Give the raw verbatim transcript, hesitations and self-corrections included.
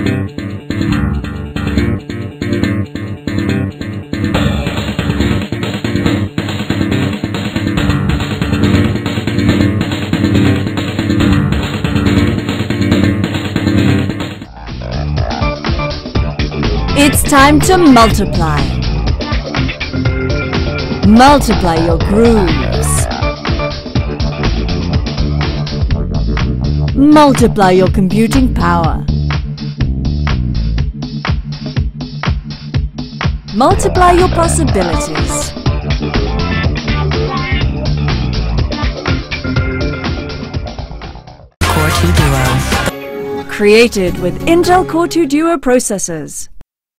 It's time to multiply. Multiply your grooves. Multiply your computing power. Multiply your possibilities. Core two Duo. Created with Intel Core two Duo processors.